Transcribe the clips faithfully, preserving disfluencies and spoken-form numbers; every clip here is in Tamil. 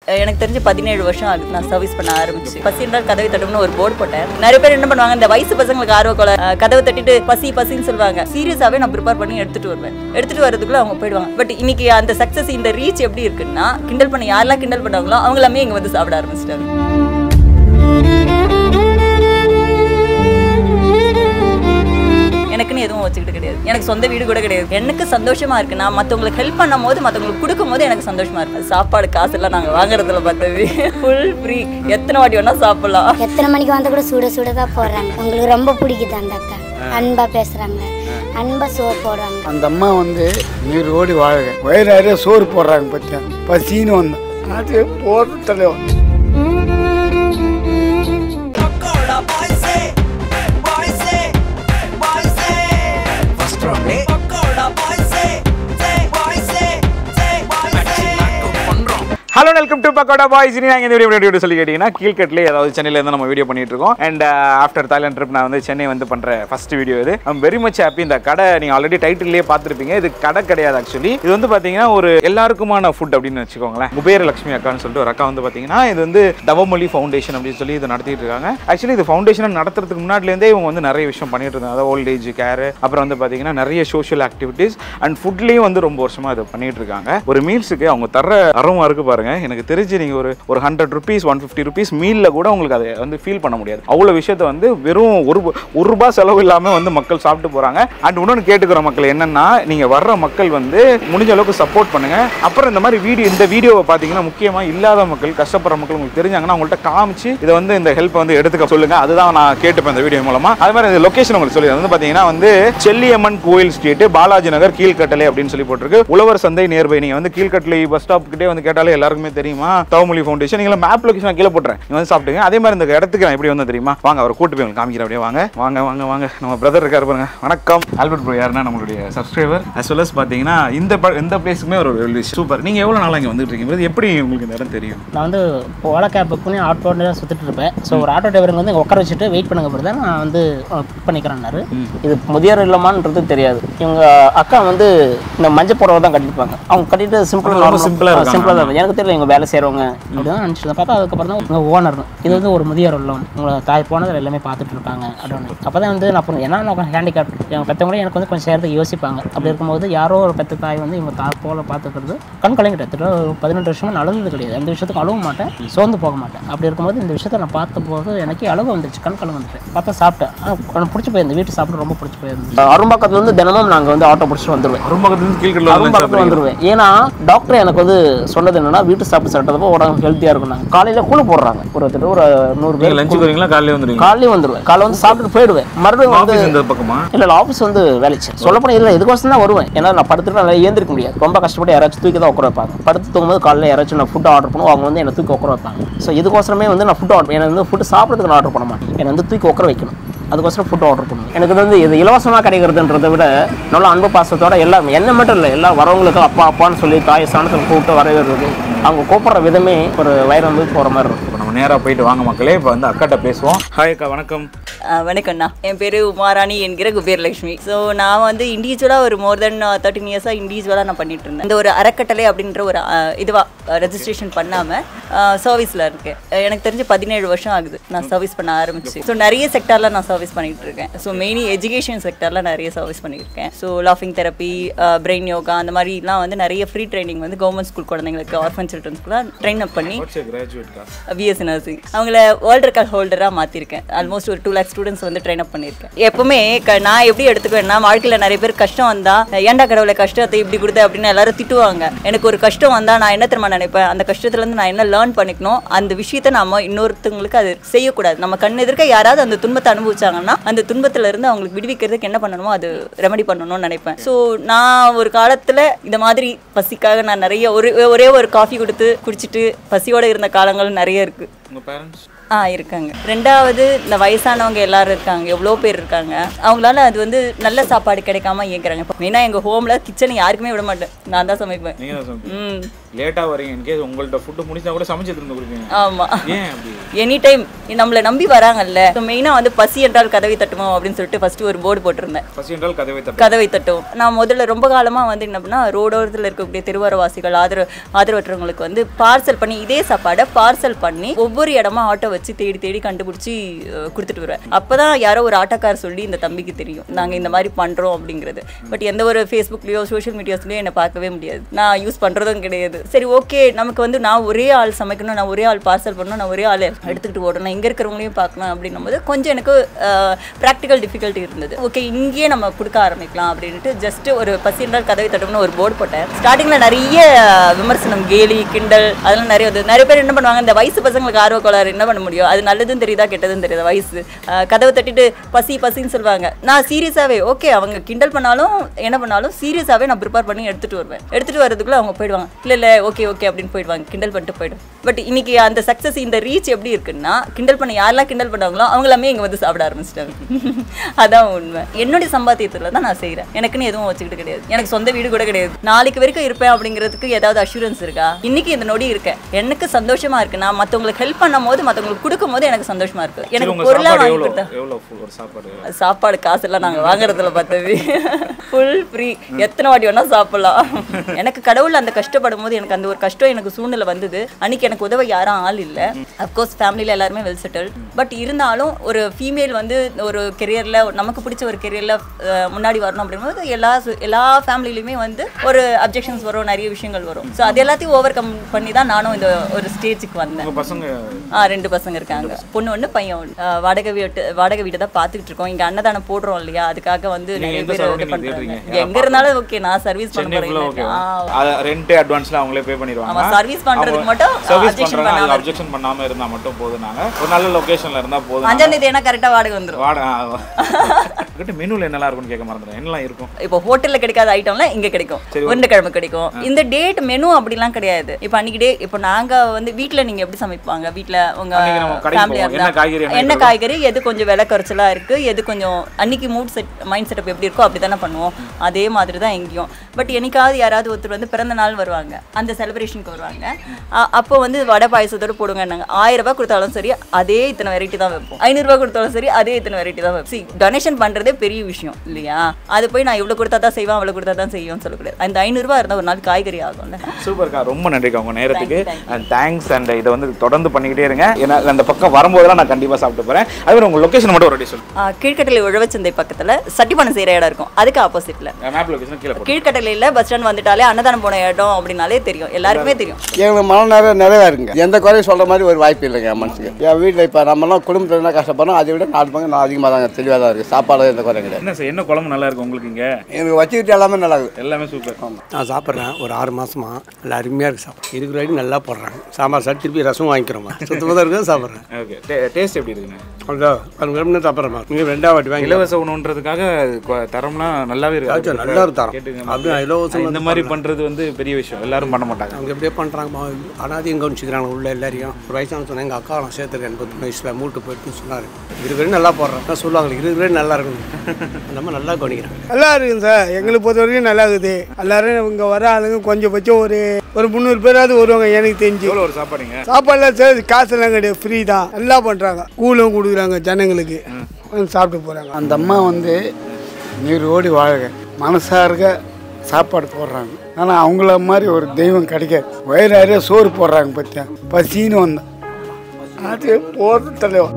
எனக்கு தெரிஞ்சு பதினேழு வருஷம் ஆகுது நான் சர்வீஸ் பண்ண ஆரம்பிச்சு. பசி என்றால் கதவை தட்டும்னு ஒரு போர்டு போட்டேன். நிறைய பேர் என்ன பண்ணுவாங்க, இந்த வயசு பசங்களுக்கு ஆர்வ கொலை கதவை தட்டிட்டு பசி பசின்னு சொல்லுவாங்க. சீரியஸாவே நான் ப்ரிப்பேர் பண்ணி எடுத்துட்டு வருவேன். எடுத்துட்டு வரதுக்குள்ள அவங்க போயிடுவாங்க. பட் இன்னைக்கு அந்த சக்சஸ், இந்த ரீச் எப்படி இருக்குன்னா, கிண்டல் பண்ண யாரெல்லாம் கிண்டல் பண்ணாங்களோ அவங்க எல்லாமே இங்க வந்து சாப்பிட ஆரம்பிச்சிட்டாங்க. எனக்குன்னு எதுவும் வச்சுக்கிட்டு கிடையாது. எனக்கு சொந்த வீடு கூட கிடையாது. எனக்கு சந்தோஷமா இருக்கு. நான் மற்றவங்களுக்கு ஹெல்ப் பண்ணும் போது, மற்றவங்களுக்கு கொடுக்கும் போது எனக்கு சந்தோஷமா இருக்கு. சாப்பாடு காசு எல்லாம் நாங்கள் வாங்குறதுல பார்த்தது ஃபுல் ஃப்ரீ. எத்தனை வாட்டி வேணா சாப்பிடலாம். எத்தனை மணிக்கு வந்து கூட சுட சுட தான் போடுறாங்க. உங்களுக்கு ரொம்ப பிடிக்குது அந்த அக்கா. அன்பா பேசுறாங்க, அன்பா சோறு போடுறாங்க. அந்த அம்மா வந்து நீர் ஓடி வாழக வயிறாரே சோறு போடுறாங்க. பத்தியா பசின்னு வந்தேன். அது போடுற தலைவன். Hello welcome to Pakoda Boys. இனி நாங்கள் இந்த வீடியோ வீடியோ சொல்லி கேட்டிங்கன்னா, கீழ்கட்டிலே அதாவது சென்னையில் இருந்து நம்ம வீடியோ பண்ணிட்டு இருக்கோம். அண்ட் ஆஃப்டர் தாய்லாந்து ட்ரிப் நான் வந்து சென்னை வந்து பண்ணுற ஃபர்ஸ்ட் வீடியோ இது. I'm very much happy. இந்த கடை நீங்கள் ஆல்ரெடி டைட்டிலே பார்த்துருப்பீங்க. இது கடை கிடையாது ஆக்சுவலி. இது வந்து பார்த்தீங்கன்னா ஒரு எல்லாருக்குமான ஃபுட் அப்படின்னு வச்சுக்கோங்களேன். குபேர லட்சுமி அக்கான்னு சொல்லிட்டு ஒரு அக்கா வந்து பார்த்தீங்கன்னா, இது வந்து தவமொழி ஃபவுண்டேஷன் அப்படின்னு சொல்லி இதை நடத்திட்டு இருக்காங்க. ஆக்சுவலி இது ஃபவுண்டேஷனை நடத்துறதுக்கு முன்னாடிலேருந்தே இவங்க வந்து நிறைய விஷயம் பண்ணிட்டு இருந்தாங்க. அதாவது ஓல்ட் ஏஜ் கேர், அப்புறம் வந்து பார்த்தீங்கன்னா நிறைய சோஷியல் ஆக்டிவிட்டீஸ் அண்ட் ஃபுட்லேயும் வந்து ரொம்ப வருஷமாக இதை பண்ணிட்டு இருக்காங்க. ஒரு மீல்ஸுக்கு அவங்க தர அறமா இருக்கு பாருங்க. எனக்கு தெரிஞ்சு நீங்க ஒரு ஒரு hundred rupees one fifty rupees மீல்ல கூட உங்களுக்கு அதை வந்து ஃபீல் பண்ண முடியாது. அவ்வளோ விஷயத்த வந்து வெறும் ஒரு ஒரு ரூபாய் செலவு இல்லாமல் வந்து மக்கள் சாப்பிட்டு போறாங்க. அண்ட் இன்னொன்று கேட்டுக்கிற மக்கள் என்னன்னா, நீங்க வர்ற மக்கள் வந்து முடிஞ்ச அளவுக்கு சப்போர்ட் பண்ணுங்க. அப்புறம் இந்த மாதிரி வீடியோ இந்த வீடியோவை பார்த்தீங்கன்னா முக்கியமா இல்லாத மக்கள், கஷ்டப்படுற மக்கள் உங்களுக்கு தெரிஞ்சாங்கன்னா அவங்கள்ட்ட காமிச்சு இதை வந்து இந்த ஹெல்ப் வந்து எடுத்துக்க சொல்லுங்க. அதுதான் நான் கேட்டுப்பேன் இந்த வீடியோ மூலமா. அது மாதிரி இந்த லொகேஷன் உங்களுக்கு சொல்லி வந்து பார்த்தீங்கன்னா வந்து செல்லியம்மன் கோவில் ஸ்ட்ரீட், பாலாஜி நகர், கீழ்கட்டளை அப்படின்னு சொல்லி போட்டிருக்கு. உழவர் சந்தை நியர்பை. நீங்க வந்து கீழ்கட்டளை பஸ் ஸ்டாப் கிட்டே வந்து கேட்டாலே எல்லாருக்குமே தெரியுமா தவமொழி ஃபவுண்டேஷன். நீங்க மேப் லொகேஷன் கீழே போட்டுறேன், நீங்க வந்து சாப்பிட்டுங்க. அதே மாதிரி இந்த இடத்துக்கு நான் எப்படி வந்து தெரியுமா, வாங்க அவர் கூட்டு போய் உங்களுக்கு காமிக்கிறேன். அப்படியே வாங்க வாங்க வாங்க வாங்க நம்ம பிரதர் இருக்காரு பாருங்க. வணக்கம். ஆல்பர்ட் ப்ரோ யாருன்னா நம்மளுடைய சப்ஸ்கிரைபர். அஸ் வெல் அஸ் பார்த்தீங்கன்னா இந்த இந்த பிளேஸுக்குமே ஒரு சூப்பர். நீங்க எவ்வளவு நாளாக இங்கே வந்துட்டு இருக்கீங்க? எப்படி உங்களுக்கு இந்த இடம் தெரியும்? நான் வந்து ஓலா கேப் புக் பண்ணி ஆட்டோ சுற்றிட்டு இருப்பேன். ஸோ ஒரு ஆட்டோ டிரைவருங்க வந்து உட்கார வச்சுட்டு வெயிட் பண்ணுங்க போது தான் நான் வந்து புக் பண்ணிக்கிறேன்னாரு. இது முதியோர் இல்லமான்றது தெரியாது. இவங்க அக்கா வந்து இந்த மஞ்சள் புடவை தான் கட்டிருப்பாங்க. அவங்க கட்டிட்டு சிம்பிளாக சிம்பிளாக சிம்பிளாக தான். எனக்கு தெரியல இவங்க வேலை செய்கிறவங்க அப்படிதான் நினச்சிட்டு பார்த்தா அதுக்கப்புறம் தான் உங்கள் ஓனர் இது வந்து ஒரு முதியோர் இல்லம், உங்களை தாய் போனதில் எல்லாமே பார்த்துட்டு இருக்காங்க அப்படின்னு. அப்போ தான் வந்து நான் ஏன்னா நான் ஹேண்டிகேப் எங்கள் பெற்றவங்களே எனக்கு வந்து கொஞ்சம் சேர்த்து யோசிப்பாங்க. அப்படி இருக்கும்போது யாரோ ஒரு பெற்ற தாய் வந்து இவங்க தாய் போல பார்த்துக்கிறது கண் கலங்கிட்ட ஒரு பதினெட்டு வருஷமா நடந்தது கிடையாது. எந்த விஷயத்துக்கு அழுவ மாட்டேன், சோர்ந்து போக மாட்டேன். அப்படி இருக்கும்போது இந்த விஷயத்தை நான் பார்த்த போது எனக்கு அழுவ வந்துச்சு, கண் கலங்க வந்துட்டேன். பார்த்தா சாப்பிட்டேன். எனக்கு பிடிச்சி போயிருந்தேன், வீட்டு சாப்பிட ரொம்ப பிடிச்சி போயிருந்தேன். அரும்பாக்கத்துல வந்து தினமும் நாங்கள் வந்து ஆட்டோ பிடிச்சி வந்துடுவேன். அரும்பாக்கத்துல கீழ்கட்டளை அரும்பாக்கத்துல வந்துடுவேன். ஏன்னா டாக்டர் எனக்கு வந்து சொன்னது என்னன்னா, வீட்டு சாப்பிட்டு சாப்பிட்டப்போ உடம்பு ஹெல்த்தியாக இருக்கும். காலையில கூழ போடுறாங்க ஒரு ஒரு நூறு பேர். லஞ்சுக்கு வரீங்களா? காலையில வந்துடுவீங்க? காலையில வந்துடுவேன். காலைல வந்து சாப்பிட்டு போயிடுவேன். மறுபடியும் வந்து இந்த பக்கமா இல்ல ஆஃபீஸ் வந்து வேலைச்சு சொல்லப்போனா இல்லை இதுக்கோசம் தான் வருவேன். ஏன்னா நான் படுத்துட்டு நல்லா ஏந்திருக்க முடியாது. ரொம்ப கஷ்டப்பட்டு யாராச்சும் தூக்கி தான் உட்கார வைப்பாங்க. படுத்து தூங்கும்போது காலையில் யாராச்சும் நான் ஃபுட் ஆர்டர் பண்ணுவோம், அவங்க வந்து என்னை தூக்கி உட்கார வைப்பாங்க. ஸோ இதுக்கோசரமே வந்து நான் ஃபுட் ஆர்டர் எனக்கு வந்து ஃபுட் சாப்பிட்றதுக்கு நான் ஆர்டர் பண்ண மாட்டேன். என்னை வந்து தூக்கி உட்கார வைக்கணும், அதுக்கோசரம் ஃபுட் ஆர்டர் பண்ணுவோம். எனக்கு வந்து இது இலவசமாக கிடைக்கிறதுன்றதை விட நல்லா அன்பு பாசத்தோட எல்லாம் என்ன மட்டும் இல்லை, எல்லா வரவங்களுக்கு அப்பா அப்பான்னு சொல்லி தாய் சாணத்தில் கூப்பிட்டு வரவேறது, அவங்க கூப்பிட்ற விதமே ஒரு வயிறு வந்து போகிற மாதிரி இருக்கும். இப்போ நம்ம நேராக போயிட்டு வாங்க மக்களே. இப்போ வந்து அக்காட்ட பேசுவோம். ஹாய் அக்கா, வணக்கம். வணக்கம்ண்ணா. என் பேர் உமாராணி என்கிற குபேரலட்சுமி. ஸோ நான் வந்து இண்டிவிஜுவலாக ஒரு மோர் தென் தேர்ட்டின் இயர்ஸாக இண்டிவிஜுவலாக நான் பண்ணிட்டு இருந்தேன். இந்த ஒரு அறக்கட்டளை அப்படின்ற ஒரு இதுவாக ரெஜிஸ்ட்ரேஷன் பண்ணாமல் சர்வீஸில் இருக்கேன். எனக்கு தெரிஞ்சு பதினேழு வருஷம் ஆகுது நான் சர்வீஸ் பண்ண ஆரம்பிச்சு. ஸோ நிறைய செக்டரில் நான் சர்வீஸ் பண்ணிகிட்டு இருக்கேன். ஸோ மெயினி எஜுகேஷன் செக்டரில் நிறைய சர்வீஸ் பண்ணியிருக்கேன். ஸோ லாஃபிங் தெரப்பி, பிரெயின் யோகா, அந்த மாதிரிலாம் வந்து நிறைய ஃப்ரீ ட்ரைனிங் வந்து கவர்மெண்ட் ஸ்கூல் குழந்தைங்களுக்கு, ஆர்ஃபன் சில்ட்ரன்ஸ்க்குலாம் ட்ரெயின் அப் பண்ணி பிஎஸ்சி நர்சிங் அவங்கள வேர்ல்டு ரெக்கார்ட் ஹோல்டராக மாற்றிருக்கேன். ஆல்மோஸ்ட் ஒரு டூ லேக்ஸ் ஸ்டூடெண்ட்ஸ் வந்து ட்ரெயின் அப் பண்ணியிருக்கேன். எப்பவுமே நான் எப்படி எடுத்துக்குவேன்னா, வாழ்க்கையில் நிறைய பேர் கஷ்டம் வந்தால் ஏன்டா கடவுளை கஷ்டத்தை இப்படி கொடுத்த அப்படின்னு எல்லாரும் திட்டுவாங்க. எனக்கு ஒரு கஷ்டம் வந்தால் நான் என்ன தெரியுமா நினைப்பேன், அந்த கஷ்டத்துலேருந்து நான் என்ன லேர்ன் பண்ணிக்கணும், அந்த விஷயத்தை நம்ம இன்னொருத்தவங்களுக்கு அது செய்யக்கூடாது. நம்ம கண் எதிர்க்க யாராவது அந்த துன்பத்தை அனுபவிச்சாங்கன்னா அந்த துன்பத்துல இருந்து அவங்களுக்கு விடுவிக்கிறதுக்கு என்ன பண்ணணுமோ அது ரெமெடி பண்ணணும்னு நினைப்பேன். ஸோ நான் ஒரு காலத்தில் இந்த மாதிரி பசிக்காக நான் நிறைய ஒரு ஒரே ஒரு காஃபி கொடுத்து குடிச்சிட்டு பசியோடு இருந்த காலங்கள் நிறைய இருக்குது. ஆ இருக்காங்க. ரெண்டாவது இந்த வயசானவங்க எல்லாரும் இருக்காங்க, எவ்வளோ பேர் இருக்காங்க. அவங்களால அது வந்து நல்ல சாப்பாடு கிடைக்காம இயங்குறாங்க. இப்போ மெயினாக எங்கள் ஹோமில் கிச்சனை யாருக்குமே விட மாட்டேன், நான் தான் சமைப்பேன். ம் லேட்டா வரீங்க இன்கேஸ் உங்கள்ட்ட ஃபுட் முடிச்சா கூட சமைச்சு எடுத்து கொடுப்பீங்க. ஆமா. ஏன் அப்படி? எனி டைம் நம்மள நம்பி வராங்கல்ல. ஸோ மெயினா வந்து பசி என்றால் கதவை தட்டுமோ அப்படின்னு சொல்லிட்டு ஃபர்ஸ்ட் ஒரு போர்டு போட்டிருந்தேன். பசி என்றால் கதவை தட்டும். கதவை தட்டும். நான் முதல்ல ரொம்ப காலமா வந்து என்ன பண்ணா ரோடோரத்தில் இருக்கக்கூடிய தெருவாரவாசிகள் ஆதரவு ஆதரவற்றவங்களுக்கு வந்து பார்சல் பண்ணி இதே சாப்பாடை பார்சல் பண்ணி ஒவ்வொரு இடமா ஆட்டோ வச்சு தேடி தேடி கண்டுபிடிச்சி கொடுத்துட்டு வருவேன். அப்பதான் யாரோ ஒரு ஆட்டோக்கார் சொல்லி இந்த தம்பிக்கு தெரியும் நாங்க இந்த மாதிரி பண்றோம் அப்படிங்கிறது. பட் எந்த ஒரு ஃபேஸ்புக்லயோ சோஷியல் மீடியாஸ்லயோ என்னை பார்க்கவே முடியாது. நான் யூஸ் பண்றதும் கிடையாது. சரி ஓகே நமக்கு வந்து நான் ஒரே ஆள் சமைக்கணும், நான் ஒரே ஆள் பார்சல் பண்ணணும், நான் ஒரே ஆள் எடுத்துக்கிட்டு ஓடணும், இங்கே இருக்கிறவங்களையும் பார்க்கணும் அப்படின்னும் போது கொஞ்சம் எனக்கு ப்ராக்டிக்கல் டிஃபிகல்ட்டி இருந்தது. ஓகே இங்கேயே நம்ம கொடுக்க ஆரம்பிக்கலாம் அப்படின்ட்டு ஜஸ்ட் ஒரு பசி என்றால் கதவை தட்டும்னு ஒரு போர்டு போட்டேன். ஸ்டார்டிங்கில் நிறைய விமர்சனம் கேலி கிண்டல் அதெல்லாம் நிறைய வந்து நிறைய பேர் என்ன பண்ணுவாங்க, இந்த வயசு பசங்களுக்கு ஆர்வ கோளாறு என்ன பண்ண முடியும், அது நல்லதும் தெரியுதா கெட்டதும் தெரியுதா, வயசு கதவை தட்டிட்டு பசி பசின்னு சொல்லுவாங்க. நான் சீரியஸாகவே ஓகே அவங்க கிண்டல் பண்ணாலும் என்ன பண்ணாலும் சீரியஸாகவே நான் ப்ரிப்பேர் பண்ணி எடுத்துகிட்டு வருவேன். எடுத்துகிட்டு வரதுக்குள்ளே அவங்க போயிடுவாங்க, இல்லை இல்லை ஓகே ஓகே அப்படின்னு போயிடுவாங்க, கிண்டல் பண்ணிட்டு போயிடும். பட் இன்னைக்கு அந்த சக்ஸஸ் இந்த ரீச் எப்படி இருக்குன்னா கிண்டல் பண்ண யாரெல்லாம் கிண்டல் பண்ணாங்களோ அவங்க எல்லாமே இங்கே வந்து சாப்பிட ஆரம்பிச்சிட்டாங்க. அதான் உண்மை. என்னுடைய சம்பாத்தியத்தில் தான் நான் செய்கிறேன். எனக்குன்னு எதுவும் வச்சுக்கிட்டு கிடையாது. எனக்கு சொந்த வீடு கூட கிடையாது. நாளைக்கு வரைக்கும் இருப்பேன் அப்படிங்கிறதுக்கு ஏதாவது அஷூரன்ஸ் இருக்கா? இன்னைக்கு இந்த நொடி இருக்கேன், எனக்கு சந்தோஷமா இருக்கு. நான் மற்றவங்களுக்கு ஹெல்ப் பண்ணும் போது மற்றவங்களுக்கு கொடுக்கும் போது எனக்கு சந்தோஷமா இருக்கு. எனக்கு பொருளா வாங்கி கொடுத்தா சாப்பாடு காசெல்லாம் நாங்கள் வாங்குறதுல பார்த்தது ஃபுல் ஃப்ரீ, எத்தனை வாட்டி வேணா சாப்பிடலாம். எனக்கு கடவுள் அந்த கஷ்டப்படும் போது எனக்கு அந்த ஒரு கஷ்டம் எனக்கு சூழ்நிலை வந்தது. அன்னைக்கு எனக்கு உதவ யாரும் ஆள் இல்லை. அப்கோர்ஸ் ஃபேமிலியில் எல்லாருமே வெல் செட்டில். பட் இருந்தாலும் ஒரு ஃபீமேல் வந்து ஒரு கெரியரில் நமக்கு பிடிச்ச ஒரு கெரியரில் முன்னாடி வரணும் அப்படிங்கும்போது எல்லா எல்லா ஃபேமிலிலையுமே வந்து ஒரு அப்ஜெக்ஷன்ஸ் வரும், நிறைய விஷயங்கள் வரும். ஸோ அது எல்லாத்தையும் ஓவர் கம் பண்ணி தான் நானும் இந்த ஒரு ஸ்டேஜுக்கு வந்தேன். பசங்க ஆ ரெண்டு பசங்க இருக்காங்க, பொண்ணு ஒன்று பையன் ஒன்று. வாடகை வீட்டு வாடகை வீட்டை தான் பார்த்துக்கிட்டு இருக்கோம். இங்கே அன்னதானம் போடுறோம் இல்லையா, அதுக்காக வந்து நிறைய பேர் இது பண்ணுறாங்க. எங்கே இருந்தாலும் ஓகே நான் சர்வீஸ் பண்ண போகிறேன். ரெண்ட் அட்வான்ஸ்ல அவங்களே பே பண்ணிடுவாங்க. ஆமா சர்வீஸ் பண்றதுக்கு மட்டும் சர்வீஸ் பண்றாங்க, அப்ஜெக்ஷன் பண்ணாம இருந்தா மட்டும் போதும். நாங்க ஒரு நல்ல லொகேஷன்ல இருந்தா போதும். அஞ்சாம் தேதி என்ன கரெக்ட்டா வாடகை வந்துரும். வாடகை கிட்ட மெனுல என்னலாம் இருக்குன்னு கேட்க மறந்துட்டேன். என்னலாம் இருக்கும்? இப்போ ஹோட்டல்ல கிடைக்காத ஐட்டம்லாம் இங்க கிடைக்கும். உருண்டைக்கிழமை கிடைக்கும். இந்த டேட் மெனு அப்படிலாம் கிடையாது. இப்போ அன்னைக்கு டே இப்போ நாங்க வந்து வீட்ல நீங்க எப்படி சமைப்பாங்க, வீட்ல உங்க ஃபேமிலியா என்ன காய்கறி என்ன காய்கறி எது கொஞ்சம் விலை குறைச்சலா இருக்கு, எது கொஞ்சம் அன்னைக்கு மூட் செட் மைண்ட் செட்டப் எப்படி இருக்கோ அப்படி தானே பண்ணுவோம். அதே மாதிரி தான் எங்கேயும். பட் என்னைக்காவது யாராவது ஒருத்தர் வந்து பிறந்த நாள் வருவாங்க, அந்த செலிப்ரேஷனுக்கு வருவாங்க. அப்போ வந்து வடை பாயசத்தோடு போடுங்க. ஆயிரம் ரூபாய் கொடுத்தாலும் சரி அதே இத்தனை வெரைட்டி தான் வைப்போம். ஐநூறு ரூபாய் கொடுத்தாலும் சரி அதே இத்தனை வெரைட்டி தான் வைப்போம். சி டொனேஷன் பண்றதே பெரிய விஷயம் இல்லையா? அது போய் நான் இவ்வளவு கொடுத்தா தான் செய்வேன் அவ்வளவு கொடுத்தா தான் செய்யும் சொல்லக்கூடாது. அந்த ஐநூறு ரூபாய் இருந்தால் ஒரு நாள் காய்கறி ஆகும்ல. சூப்பர்க்கா, ரொம்ப நன்றிக்கா உங்க நேரத்துக்கு. And thanks. அண்ட் இதை வந்து தொடர்ந்து பண்ணிக்கிட்டே இருங்க. ஏன்னா அந்த பக்கம் வரும்போதெல்லாம் நான் கண்டிப்பா சாப்பிட்டு போறேன். அதுவே உங்க லொகேஷன் மட்டும் ஒரு சொல்லுங்க. கீழ்கட்டளை உழவச்சந்தை பக்கத்துல சட்டிப்பானை செய்யற இடம் இருக்கும், அதுக்கு ஆப்போசிட்ல. மேப் லொகேஷன் கீழே கீழ்கட்டளையில பஸ் ஸ்டாண்ட் வந்துட்டாலே அன்னதானம் போன இடம் அப்படின்னாலே தெரியும், எல்லாருக்குமே தெரியும். எங்களுக்கு மன நிறைய நிறையா இருக்குங்க. எந்த குறையும் சொல்ற மாதிரி ஒரு வாய்ப்பு இல்லைங்க என் மனசுக்கு. என் வீட்டில் இப்போ நம்மளாம் குடும்பத்தில் என்ன கஷ்டப்படுறோம் அதை விட நாலு பங்கு நான் அதிகமாக தாங்க தெளிவாக தான் இருக்குது. சாப்பாடு எந்த குறையும் கிடையாது. என்ன சார் என்ன குழம்பு நல்லா இருக்கும் உங்களுக்கு? இங்கே எனக்கு வச்சுக்கிட்டு எல்லாமே நல்லா இருக்குது, எல்லாமே சூப்பர். நான் சாப்பிட்றேன் ஒரு ஆறு மாசமா நல்லா அருமையாக இருக்குது. சாப்பிட்றேன் இருக்கிற வரைக்கும் நல்லா போடுறாங்க. சாம்பார் சாப்பிட்டு திருப்பி ரசம் வாங்கிக்கிறோம், சுத்தமாக தான் இருக்குது சாப்பிட்றேன். ஓகே, டேஸ்ட் எப்படி இருக்குங்க? அதான் அது கிளம்பி சாப்பிட்றேன். நீங்கள் ரெண்டாவது வாட்டி வாங்கி இலவச உணவுன்றதுக்காக தரம்லாம் நல்லாவே இருக்கு. நல்லா தரம் அப்படியே இலவசம் இந்த மாதிரி பண்ணுறது வந்து பெரிய விஷயம், எல்லாரும் பண்ண மாட்டாங்க. அவங்க எப்படியே பண்ணுறாங்க, அனாதையும் கவனிச்சுக்கிறாங்க உள்ள எல்லாரையும். ஒரு வயசான சொன்னேன் எங்கள் அக்கா நான் சேர்த்துருக்கேன் எண்பத்தி வயசில் மூட்டு போயிட்டுன்னு சொன்னார். இருக்கிற நல்லா போடுறேன் சொல்லுவாங்க, இருக்கிற நல்லா இருக்கணும் அந்த மாதிரி நல்லா கவனிக்கிறாங்க. நல்லா இருக்குங்க சார், எங்களுக்கு பொறுத்த வரைக்கும் நல்லா இருக்குது. எல்லாரும் இங்கே வர ஆளுங்க கொஞ்சம் பட்சம் ஒரு ஒரு முந்நூறு பேராவது வருவாங்க எனக்கு தெரிஞ்சு. ஒரு சாப்பாடுங்க சாப்பாடுலாம் சார் காசெல்லாம் கிடையாது, ஃப்ரீ தான், நல்லா பண்ணுறாங்க. கூலும் கொடுக்குறாங்க ஜனங்களுக்கு, சாப்பிட்டு போகிறாங்க. அந்த அம்மா வந்து நீர் ஓடி வாழக மனசார்க சாப்பாடு போடுறாங்க. ஆனால் அவங்கள மாதிரி ஒரு தெய்வம் கிடைக்காது. வயிறாரியாக சோறு போடுறாங்க பற்றியா, பசின்னு வந்தேன் அது போகிறது தலைவா.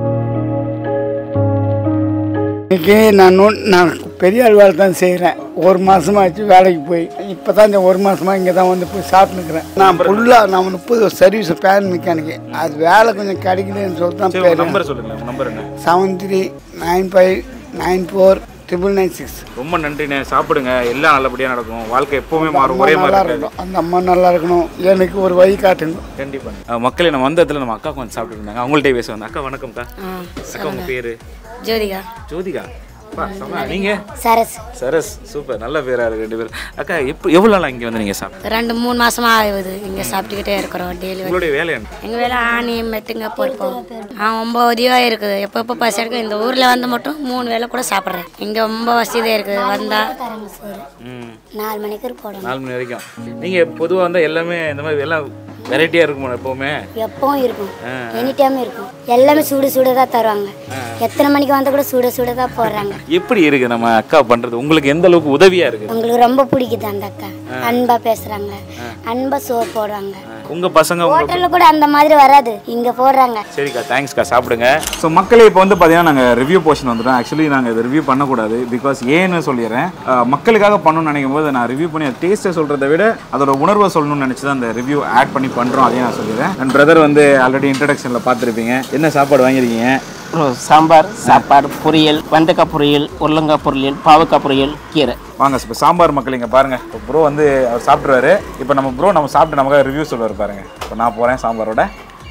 இன்றைக்கி நான் நோ நான் பெரிய ஆள் வேலை தான் செய்கிறேன். ஒரு மாதமாச்சு வேலைக்கு போய் இப்போ தான் இந்த ஒரு மாதமாக இங்கே தான் வந்து போய் சாப்பிட்டுக்கிறேன். நான் ஃபுல்லாக நான் முப்பது சர்வீஸ் பேன் மெக்கானிக்கு. அது வேலை கொஞ்சம் கிடைக்கலன்னு சொல்லிட்டு தான் பேர். நம்பர் சொல்லுங்கள். நம்பர் என்ன? Seven three nine five nine four triple nine six. ரொம்ப நன்றிண்ணே, சாப்பிடுங்க, எல்லாம் நல்லபடியாக நடக்கும். வாழ்க்கை எப்போவுமே மாறும், ஒரே மாதிரி இருக்கணும். அந்த அம்மா நல்லா இருக்கணும், எனக்கு ஒரு வழி காட்டுங்க. கண்டிப்பாக. மக்களே நம்ம வந்த இடத்துல நம்ம அக்கா கொஞ்சம் சாப்பிட்டு இருந்தாங்க, அவங்கள்ட்ட பேசுவாங்க. அக்கா வணக்கம்க்கா. அக்கா உங்கள் பேர்? ஜோதிகா. ஜோதிகா நீங்க சரஸ் சரஸ் சூப்பர் நல்ல பேரா இருக்கு ரெண்டு பேரும். அக்கா எப்போ எவ்வளோ நாள் இங்கே வந்து நீங்கள் சாப்பிட்டு ரெண்டு மூணு மாசமா ஆகுது இங்கே சாப்பிட்டுக்கிட்டே இருக்கிறோம் டெய்லி. உங்களுடைய வேலை என்ன? எங்கள் வேலை ஆணி மெட்டுங்க பொறுப்போம். ஆ ரொம்ப உதவியாக இருக்குது. எப்போ எப்போ பசி எடுக்க இந்த ஊரில் வந்து மட்டும் மூணு வேலை கூட சாப்பிட்றேன். இங்கே ரொம்ப வசதியாக இருக்குது. வந்தால் நாலு மணிக்கு போடணும். நாலு மணி வரைக்கும். நீங்கள் பொதுவாக வந்தால் எல்லாமே இந்த மாதிரி எல்லாம் வெரைட்டியாக இருக்குமா எப்போவுமே? எப்பவும் இருக்கும், எனி டைம் இருக்கும். எல்லாமே சூடு சூடு தான் தருவாங்க. எத்தனை மணிக்கு வந்தால் கூட சூட சூட தான் போடுறாங்க. எப்படி இருக்கு நம்ம அக்கா பண்ணுறது? உங்களுக்கு எந்த அளவுக்கு உதவியாக இருக்குது? உங்களுக்கு ரொம்ப பிடிக்குது அந்த அக்கா. அன்பா பேசுகிறாங்க, அன்பா சோறு போடுறாங்க. உங்கள் பசங்க ஹோட்டலில் கூட அந்த மாதிரி வராது, இங்கே போடுறாங்க. சரிக்கா, தேங்க்ஸ்க்கா, சாப்பிடுங்க. ஸோ மக்களே இப்போ வந்து பார்த்தீங்கன்னா நாங்கள் ரிவ்யூ போர்ஷன் வந்துட்டோம். ஆக்சுவலி நாங்கள் இதை ரிவ்யூ பண்ணக்கூடாது, பிகாஸ் ஏன்னு சொல்லிடுறேன். மக்களுக்காக பண்ணணும்னு நினைக்கும் போது நான் ரிவ்யூ பண்ணி டேஸ்ட்டை சொல்கிறத விட அதோட உணர்வை சொல்லணும்னு நினச்சி தான் அந்த ரிவ்யூ ஆட் பண்ணி பண்ணுறோம். அதையும் நான் சொல்லிடுறேன். என் பிரதர் வந்து ஆல்ரெடி இன்ட்ரடக்ஷனில் பார்த்துருப்பீங்க. என்ன சாப்பாடு வாங்கியிருக்கீங்க? சாம்பார், சாப்பாடு, பொரியல், வெண்டைக்காய் பொரியல், உருளைக்காய் பொரியல், பாவக்காய் பொரியல், கீரை. வாங்க இப்போ சாம்பார் மக்கள் இங்கே பாருங்கள். இப்போ ப்ரோ வந்து அவர் சாப்பிட்ருவாரு. இப்போ நம்ம ப்ரோ நம்ம சாப்பிட்டு நமக்காக ரிவ்யூ சொல்லுவார் பாருங்கள். இப்போ நான் போகிறேன் சாம்பாரோட.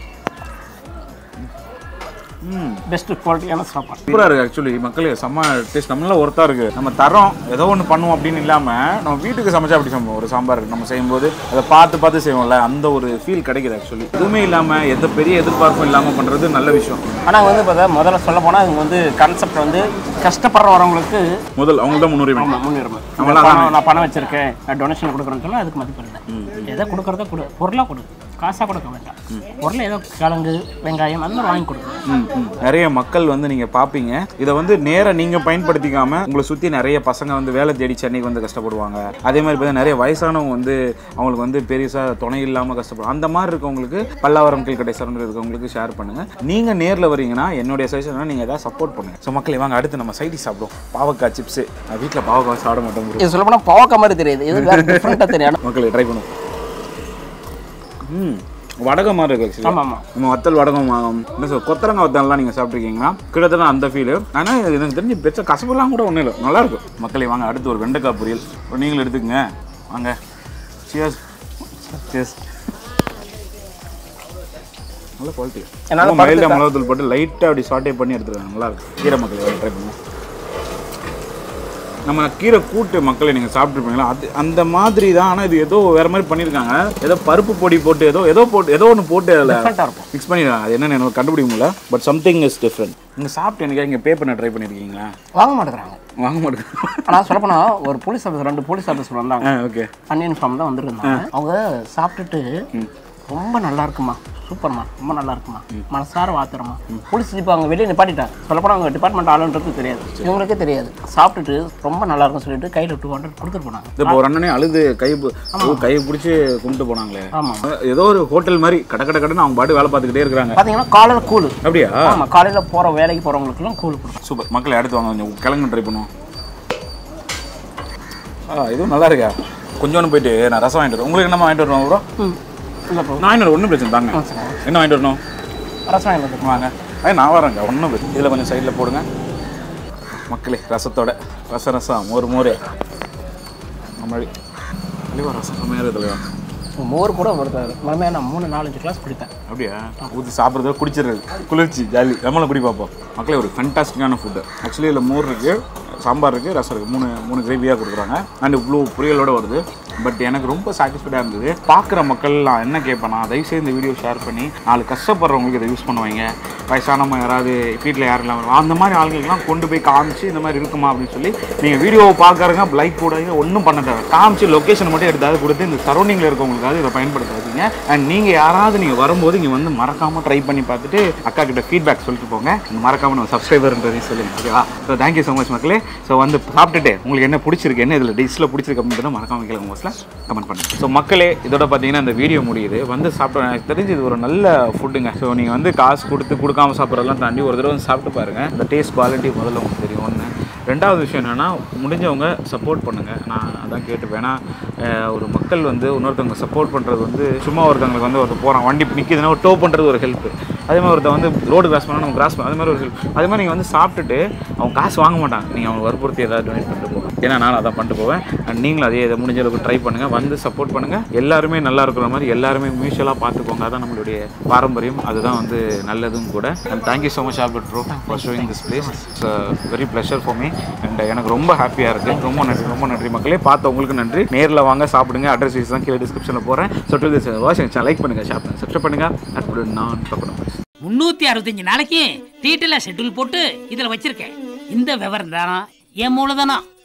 ம் பெஸ்ட் குவாலிட்டியான சாப்பாடு சூப்பராக இருக்குது. ஆக்சுவலி மக்களே செம்ம டேஸ்ட். நம்மளாம் ஒருத்தா இருக்குது. நம்ம தரோம் ஏதோ ஒன்று பண்ணுவோம் அப்படின்னு இல்லாமல் நம்ம வீட்டுக்கு சமைச்சா அப்படி செய்வோம். ஒரு சாம்பார் நம்ம செய்யும்போது அதை பார்த்து பார்த்து செய்வோம்ல, அந்த ஒரு ஃபீல் கிடைக்குது. ஆக்சுவலி எதுவுமே இல்லாமல் எந்த பெரிய எதிர்பார்ப்பும் இல்லாமல் பண்ணுறது நல்ல விஷயம். ஆனால் வந்து பார்த்தா முதல்ல சொல்ல போனால் இங்கே வந்து கான்செப்ட் வந்து கஷ்டப்படுற வரவங்களுக்கு முதல் அவங்க தான் முன்னுரிமை. முன்னுரிமை. நம்மளாம் நான் பணம் வச்சிருக்கேன், நான் டொனேஷன் கொடுக்குறேன்னு சொன்னால் அதுக்கு மதிப்பு இல்லை. எதை கொடுக்குறத கொடு, பொருளாக கொடு, காசாக கொடுக்க வேண்டாம். பொருளை ஏதோ கிழங்கு வெங்காயம் அந்த மாதிரி வாங்கி கொடுக்கணும். நிறைய மக்கள் வந்து நீங்கள் பார்ப்பீங்க, இதை வந்து நேராக நீங்கள் பயன்படுத்திக்காமல் உங்களை சுற்றி நிறைய பசங்க வந்து வேலை தேடி சென்னைக்கு வந்து கஷ்டப்படுவாங்க. அதே மாதிரி பார்த்தா நிறைய வயசானவங்க வந்து அவங்களுக்கு வந்து பெருசாக துணை இல்லாமல் கஷ்டப்படுவாங்க. அந்த மாதிரி இருக்கவங்களுக்கு பல்லாவரம் கீழ்கட்டை சரௌண்ட் இருக்கவங்களுக்கு ஷேர் பண்ணுங்கள். நீங்கள் நேரில் வரீங்கன்னா என்னுடைய சஜஷன் நீங்கள் எதாவது சப்போர்ட் பண்ணுங்கள். ஸோ மக்கள் வாங்க அடுத்து நம்ம சைடி சாப்பிடுவோம். பாவக்காய் சிப்ஸு. நான் வீட்டில் பாவக்காய் சாப்பிட மாட்டோம். இது சொல்ல போனால் பாவக்காய் மாதிரி தெரியுது, இது டிஃப்ரெண்ட்டாக தெரியும். மக்கள் ட்ரை பண்ணுவோம். ம் வடகம் மாதிரி இருக்கு. ஆக்சுவலி ஆமாம் ஆமாம் நம்ம வத்தல் வடகம் என்ன சொல் கொத்தரங்காய் வத்தல்லாம் நீங்கள் சாப்பிட்ருக்கீங்களா? கிட்டத்தட்ட அந்த ஃபீலு. ஆனால் எனக்கு தெரிஞ்சு பெற்ற கசப்பெல்லாம் கூட ஒன்றும் இல்லை, நல்லாயிருக்கும். மக்களே வாங்க அடுத்து ஒரு வெண்டைக்காய் பொரியல் நீங்களும் எடுத்துக்கங்க. வாங்க சியர்ஸ். சியர்ஸ். நல்ல குவாலிட்டி. மைல்டாக மிளகாத்தூள் போட்டு லைட்டாக அப்படி சாட்டே பண்ணி எடுத்துருக்காங்க. நல்லாயிருக்கும். கீரை மக்களே ட்ரை பண்ணுவோம். நம்ம கீரை கூட்டு மக்களை நீங்கள் சாப்பிட்ருப்பீங்களா? அது அந்த மாதிரி தான். ஆனால் இது ஏதோ வேறு மாதிரி பண்ணியிருக்காங்க. ஏதோ பருப்பு பொடி போட்டு ஏதோ ஏதோ போட்டு ஏதோ ஒன்று போட்டு அதில் மிக்ஸ் பண்ணிடுறாங்க. அது என்னென்னு எனக்கு கண்டுபிடிக்க முடியல. But something is different. நீங்கள் சாப்பிட்டு எனக்கு இங்கே பே பண்ண ட்ரை பண்ணியிருக்கீங்களா? வாங்க மாட்டேங்கிறாங்க. வாங்க மாட்டேங்க. ஆனால் சொல்லப்போனால் ஒரு போலீஸ் ஆஃபீஸர் ரெண்டு போலீஸ் ஆஃபீஸர் வந்தாங்க. ஓகே அன்இன்ஃபார்ம் தான் வந்துருந்தாங்க. அவங்க சாப்பிட்டுட்டு ரொம்ப நல்லா இருக்குமா, சூப்பர்மா, ரொம்ப நல்லா இருக்குமா, மனசார வாத்துறமா. போலீஸ் இப்போ அவங்க வெளியே நிப்பாட்டிட்டாங்க. சொல்லப்போனால் அவங்க டிபார்ட்மெண்ட் ஆளுன்றது தெரியாது, இவங்களுக்கே தெரியாது. சாப்பிட்டுட்டு ரொம்ப நல்லா இருக்குன்னு சொல்லிட்டு கையில் டூ ஹண்ட்ரட் கொடுத்துட்டு போனாங்க. இப்போ ஒரு அண்ணனே அழுது கை கையை பிடிச்சி கும்பிட்டு போனாங்களே. ஆமாம், ஏதோ ஒரு ஹோட்டல் மாதிரி கடை கடை கடைன்னு அவங்க பாட்டு வேலை பார்த்துக்கிட்டே இருக்கிறாங்க. பார்த்தீங்கன்னா காலையில் கூழ். அப்படியா? ஆமாம், காலையில் போகிற வேலைக்கு போகிறவங்களுக்குலாம் கூழ் கொடுக்கும். சூப்பர். மக்களை அடுத்து வாங்க கொஞ்சம் கிழங்கு ட்ரை பண்ணுவோம். ஆ இதுவும் நல்லா இருக்கா? கொஞ்சோன்னு போயிட்டு நான் ரசம் வாங்கிட்டு வரேன். உங்களுக்கு என்னமா வாங்கிட்டு வருவோம் ப்ரோ? இல்லை ப்ரோ, நான் இன்னொரு ஒன்றும் பிரச்சனை தாங்க. என்ன வாங்கிட்டு வரணும்? ரசம் வாங்கிட்டு வாங்க. ஐ நான் வரேங்க, ஒன்றும் பிரச்சனை. இதில் கொஞ்சம் சைடில் போடுங்க மக்களே. ரசத்தோட ரச ரசம் மோர் மோர் மாதிரி தெளிவாக ரசம் சமையல் தெளிவா. மோர் கூட வருது மறுமையாக நான் மூணு நாலஞ்சு கிளாஸ் குடித்தேன். அப்படியா? ஊற்றி சாப்பிட்றத குடிச்சிடுறது குளிர்ச்சி ஜாலி. நம்மளும் குடி பார்ப்போம் மக்களே. ஒரு ஃபென்டாஸ்டிக்கான ஃபுட்டு. ஆக்சுவலி இதில் மோர் இருக்குது, சாம்பார் இருக்குது, ரசம் இருக்குது. மூணு மூணு கிரேவியாக கொடுக்குறாங்க. அண்ட் இவ்வளோ பொரியலோடு வருது. பட் எனக்கு ரொம்ப சாட்டிஸ்ஃபைடாக இருந்தது. பார்க்குற மக்கள் நான் என்ன கேட்பேன்னா, தயவுசெய்து இந்த வீடியோ ஷேர் பண்ணி நாலு கஷ்டப்படுறவங்களுக்கு இதை யூஸ் பண்ணுவாங்க. வயசானவங்க யாராவது வீட்டில் யாரும் இல்லாமல் அந்த மாதிரி ஆளுங்களுக்குலாம் கொண்டு போய் காமிச்சு இந்த மாதிரி இருக்குமா அப்படின்னு சொல்லி நீங்கள் வீடியோவை பார்க்குறங்க லைக் கூட ஒன்றும் பண்ண தேவை. காமிச்சு லொக்கேஷன் மட்டும் எடுத்தாவது கொடுத்து இந்த சரௌண்டிங்கில் இருக்கவங்களுக்காவது இதை பயன்படுத்தாதீங்க. அண்ட் நீங்கள் யாராவது நீங்கள் வரும்போது இங்கே வந்து மறக்காமல் ட்ரை பண்ணி பார்த்துட்டு அக்கா கிட்ட ஃபீட்பேக் சொல்லிட்டு போங்க. மறக்காமல் நம்ம சப்ஸ்கிரைபர்ன்றதையும் சொல்லுங்க. ஓகேவா? ஸோ தேங்க்யூ ஸோ மச் மக்களே. ஸோ வந்து சாப்பிட்டுட்டு உங்களுக்கு என்ன பிடிச்சிருக்கு, என்ன இதில் டிஷ்ஷில் பிடிச்சிருக்கு அப்படின்னு மறக்காமல் கேளுங்க. மோஸ்ட்ல கமெண்ட் பண்ணுங்க. ஸோ மக்களே இதோட பார்த்தீங்கன்னா இந்த வீடியோ முடியுது. வந்து சாப்பிட்டு எனக்கு தெரிஞ்சு இது ஒரு நல்ல ஃபுட்டுங்க. ஸோ நீங்கள் வந்து காசு கொடுத்து கொடுக்காம சாப்பிட்றதெல்லாம் தாண்டி ஒரு தடவை வந்து சாப்பிட்டு பாருங்கள். இந்த டேஸ்ட் குவாலிட்டி முதல்ல உங்களுக்கு தெரியும். ஒன்று. ரெண்டாவது விஷயம் என்னென்னா முடிஞ்சவங்க சப்போர்ட் பண்ணுங்கள். நான் அதான் கேட்டுப்பேன். ஏன்னா ஒரு மக்கள் வந்து இன்னொருத்தவங்க சப்போர்ட் பண்ணுறது வந்து சும்மா ஒருத்தவங்களுக்கு வந்து ஒருத்தர் போகிறான் வண்டி நிற்கிதுன்னா ஒரு டோ பண்ணுறது ஒரு ஹெல்ப். அதே மாதிரி ஒருத்தர் வந்து ரோடு கிராஸ் பண்ணால் நம்ம கிராஸ் பண்ண அது மாதிரி ஒரு ஹெல்ப். அதே மாதிரி நீங்கள் வந்து சாப்பிட்டுட்டு அவங்க காசு வாங்க மாட்டாங்க, நீங்கள் அவங்க வற்புறுத்தி ஏதாவது டொனேட் பண்ணிட்டு போங்க. ஏன்னா நான் அதான் பண்ணிட்டு போவேன். அண்ட் நீங்களும் அதே இதை முடிஞ்ச அளவுக்கு ட்ரை பண்ணுங்கள், வந்து சப்போர்ட் பண்ணுங்கள். எல்லாருமே நல்லா இருக்கிற மாதிரி எல்லாருமே மியூச்சுவலாக பார்த்துக்கோங்க. அதான் நம்மளுடைய பாரம்பரியம், அதுதான் வந்து நல்லதும் கூட. And thank you so much Albert bro for showing this place. It's very pleasure for me. And எனக்கு ரொம்ப ஹாப்பியாக இருக்குது. ரொம்ப நன்றி, ரொம்ப நன்றி மக்களே. பார்த்து உங்களுக்கு நன்றி. நேரில் வாங்க, சாப்பிடுங்க. அட்ரஸ் தான் கீழே டிஸ்கிரிப்ஷனில் போகிறேன். So do this watch like பண்ணுங்கள், ஷேர் பண்ணுங்கள், சப்ஸ்கிரைப் பண்ணுங்கள். அட் நான் பக்கோடா பாய்ஸ். முன்னூத்தி அறுபத்தஞ்சு நாளைக்கு டீட்டெயிலாக ஷெட்யூல் போட்டு இதில் வச்சிருக்கேன். இந்த விவரம் தானா என் மூலதானா?